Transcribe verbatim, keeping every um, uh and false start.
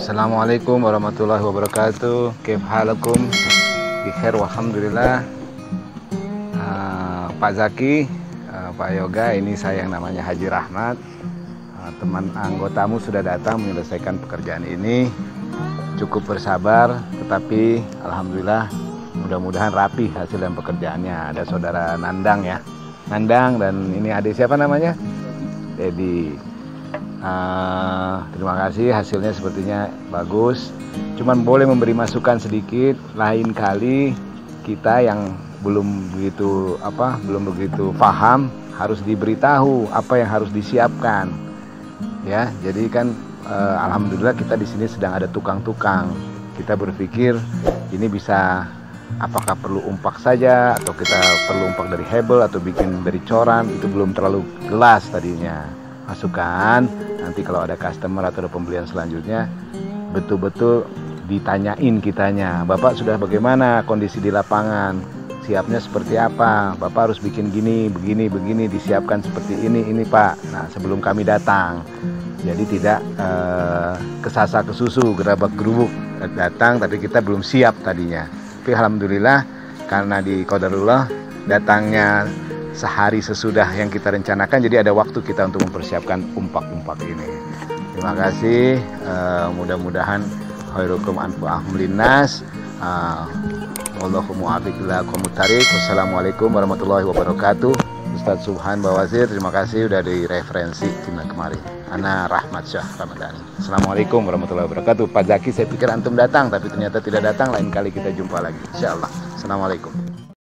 Assalamualaikum warahmatullahi wabarakatuh. Kif halakum? Bikhair walhamdulillah. uh, Pak Zaki, uh, Pak Yoga, ini saya yang namanya Haji Rahmat. uh, Teman anggotamu sudah datang menyelesaikan pekerjaan ini. Cukup bersabar, tetapi alhamdulillah mudah-mudahan rapi hasil dan pekerjaannya. Ada saudara Nandang ya, Nandang, dan ini adik siapa namanya? Dedi. Uh, terima kasih, hasilnya sepertinya bagus. Cuman boleh memberi masukan sedikit. Lain kali kita yang belum begitu apa, belum begitu paham harus diberitahu apa yang harus disiapkan. Ya, jadi kan uh, alhamdulillah kita di sini sedang ada tukang-tukang. Kita berpikir ini bisa apakah perlu umpak saja atau kita perlu umpak dari hebel atau bikin dari coran, itu belum terlalu jelas tadinya. Masukan nanti kalau ada customer atau ada pembelian selanjutnya betul-betul ditanyain kitanya, Bapak sudah bagaimana kondisi di lapangan, siapnya seperti apa, Bapak harus bikin gini, begini, begini, disiapkan seperti ini, ini Pak. Nah sebelum kami datang, jadi tidak eh, kesasa kesusu, gerabak gerubuk datang tapi kita belum siap tadinya. Tapi alhamdulillah karena di qadarullah datangnya sehari sesudah yang kita rencanakan, jadi ada waktu kita untuk mempersiapkan umpak-umpak ini. Terima kasih, uh, mudah-mudahan khairukum anfa'uhum linnas. uh, Wallahu muwaffiq ila aqwamit thariq. Wassalamualaikum warahmatullahi wabarakatuh. Ustadz Subhan Bawazir, terima kasih udah direferensi Cina kemarin. Ana Rahmat Syah Ramadhani. Assalamualaikum warahmatullahi wabarakatuh. Pak Zaki, saya pikir antum datang tapi ternyata tidak datang. Lain kali kita jumpa lagi insyaallah. Assalamualaikum.